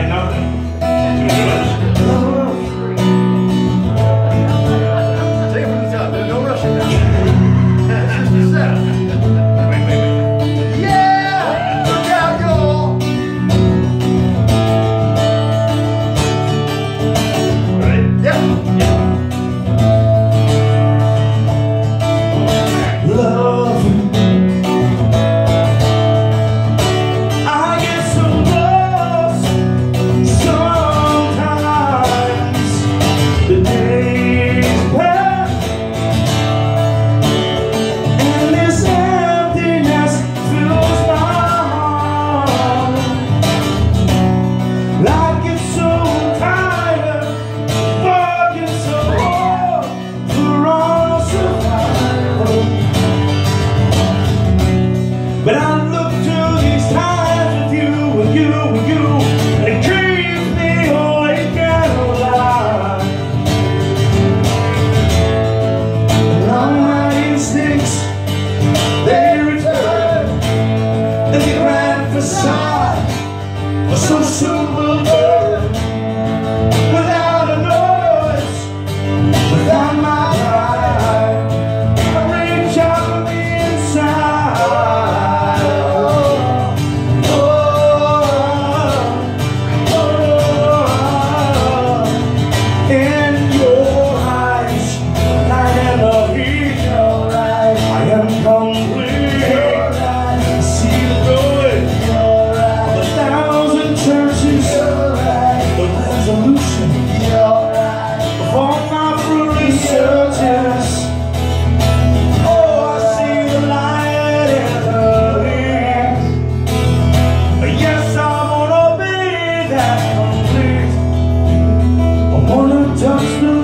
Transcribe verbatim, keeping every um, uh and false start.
got nothing. Take it from the top. There's no rushing now. That's just the setup. Wait, wait, wait. Yeah! Look out, y'all! Ready? Yeah. Yeah. Love, I get so lost sometimes. The days pass, and this emptiness fills my heart. I get so tired, working so hard for our survival. But I look to these times with you, with you, with you, and it keeps me awake and alive. And all my instincts, they return, and the grand facade of some simple girl. Without a noise, without my pride, I reach out from the inside. In your eyes, I never hear your light. I am complete. See the glory of a thousand churches, the resolution of all my fruitless searches. Oh, I see the light in the leaves. Yes, I wanna be that complete. I wanna touch the